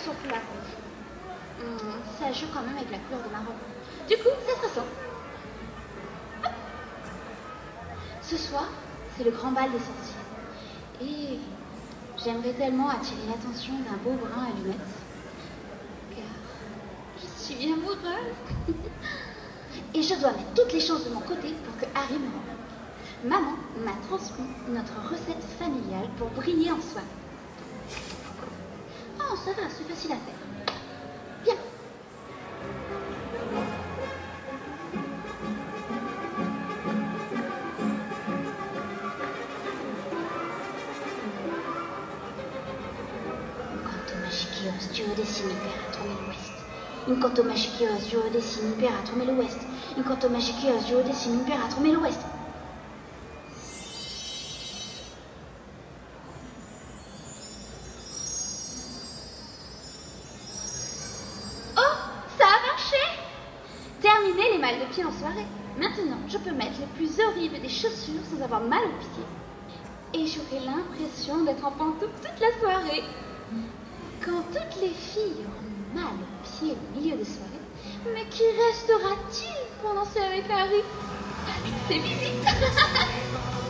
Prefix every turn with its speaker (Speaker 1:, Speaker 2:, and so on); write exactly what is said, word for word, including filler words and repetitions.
Speaker 1: toujours plus la rouge. Hum, ça joue quand même avec la couleur de ma robe. Du coup, ça se ressent. Hop. Ce soir, c'est le grand bal des sorciers. Et j'aimerais tellement attirer l'attention d'un beau brun à lunettes. Car je suis amoureuse. Et je dois mettre toutes les chances de mon côté pour que Harry me rende. Maman m'a transmis notre recette familiale pour briller en soirée. Oh, ça va, c'est facile à faire. Bien. Incanto Magicioso, duodecimo imperator l'Ouest. Incanto Magicioso, duodecimo imperator l'Ouest. Incanto Magicioso, duodecimo imperator l'Ouest. Terminer les mal de pied en soirée. Maintenant, je peux mettre les plus horribles des chaussures sans avoir mal aux pieds. Et j'aurai l'impression d'être en pantoufle toute la soirée. Quand toutes les filles auront mal aux pieds au milieu de soirée, mais qui restera-t-il pour danser avec Harry? C'est visite.